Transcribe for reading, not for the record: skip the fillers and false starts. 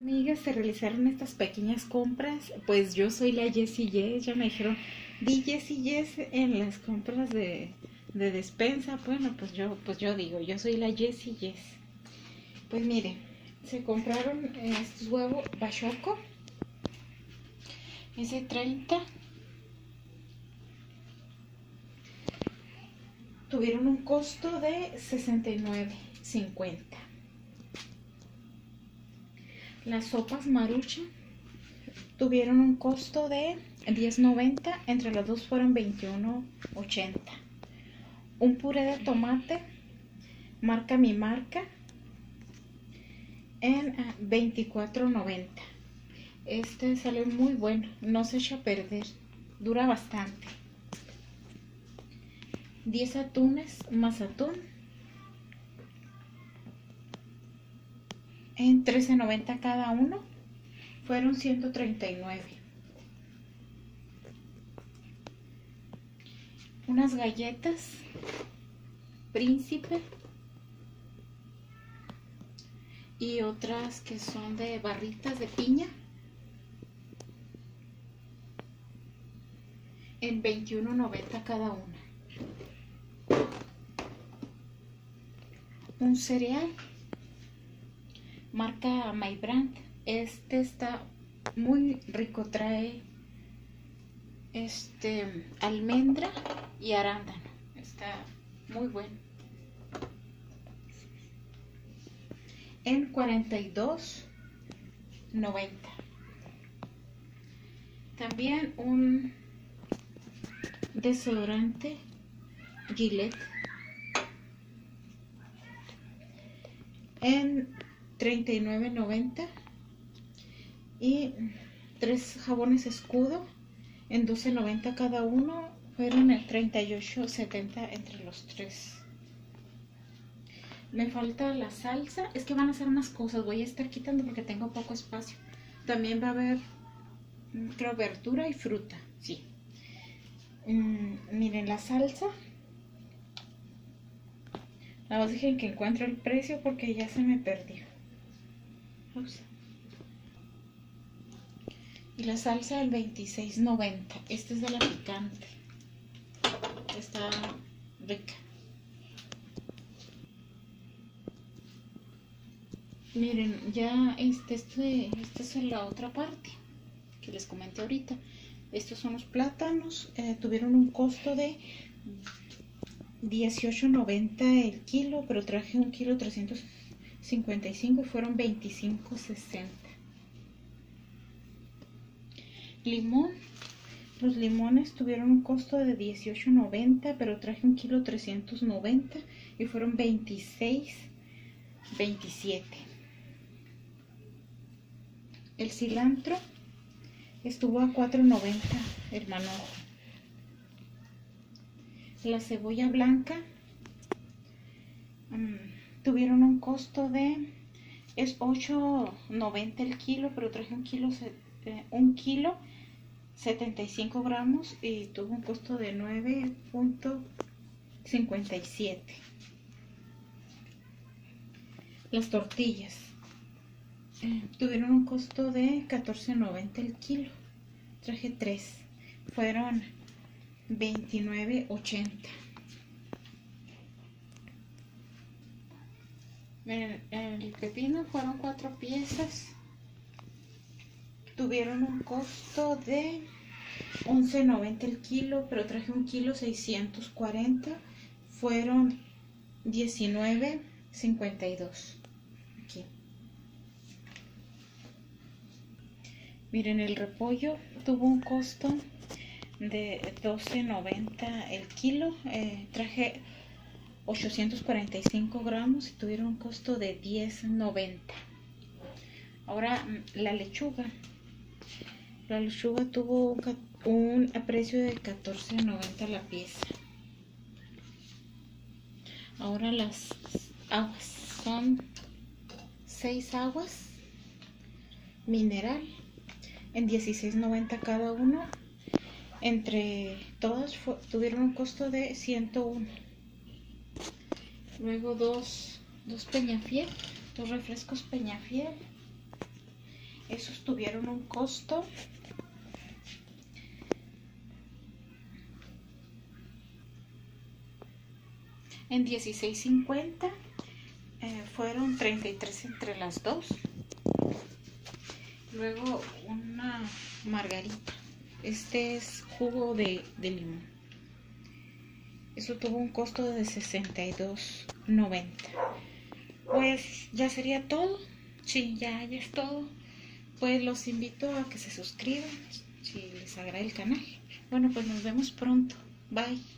Amigas, se realizaron estas pequeñas compras. Pues yo soy la Jessie Yes. Ya me dijeron, di Jessie Yes en las compras de despensa. Bueno, pues yo digo, yo soy la Jessie Yes. Pues miren, se compraron estos huevos Bachoco. Ese 30. Tuvieron un costo de $69.50. Las sopas Maruchan tuvieron un costo de $10.90. Entre los dos fueron $21.80. Un puré de tomate marca Mi Marca en $24.90. Este sale muy bueno, no se echa a perder, dura bastante. 10 atunes más atún en $13.90 cada uno, fueron $139. Unas galletas Príncipe y otras que son de barritas de piña en $21.90 cada una. Un cereal marca My Brand. Este está muy rico, trae almendra y arándano. Está muy bueno. En $42.90. También un desodorante Gillette en $39.90 y 3 jabones Escudo en $12.90 cada uno, fueron el $38.70 entre los 3. Me falta la salsa, es que van a hacer unas cosas, voy a estar quitando porque tengo poco espacio. También va a haber, creo, verdura y fruta, sí. Miren la salsa. Nada más dejen que encuentro el precio porque ya se me perdió. Ups. Y la salsa del $26.90. Esta es de la picante. Está rica. Miren, ya esta es la otra parte que les comenté ahorita. Estos son los plátanos. Tuvieron un costo de $18.90 el kilo, pero traje un kilo 355 y fueron $25.60. Limón. Los limones tuvieron un costo de $18.90, pero traje un kilo 390 y fueron $26.27. El cilantro estuvo a $4.90 el manojo. La cebolla blanca tuvieron un costo de $8.90 el kilo, pero traje un kilo 75 gramos y tuvo un costo de $9.57. Las tortillas tuvieron un costo de $14.90 el kilo, traje 3, fueron $29.80. Miren, el pepino fueron 4 piezas, tuvieron un costo de $11.90 el kilo, pero traje un kilo 640, fueron $19.52. Aquí. Miren, el repollo tuvo un costo de $12.90 el kilo, traje 845 gramos y tuvieron un costo de $10.90. Ahora la lechuga tuvo un precio de $14.90 la pieza. Ahora las aguas, son 6 aguas mineral en $16.90 cada uno. Entre todas tuvieron un costo de $101. Luego dos Peñafiel, 2 refrescos Peñafiel Esos tuvieron un costo en $16.50. Fueron 33 entre las dos. Luego una margarita. Este es jugo de limón. Eso tuvo un costo de $62.90. Pues ya sería todo. Sí, ya es todo. Pues los invito a que se suscriban si les agrada el canal. Bueno, pues nos vemos pronto. Bye.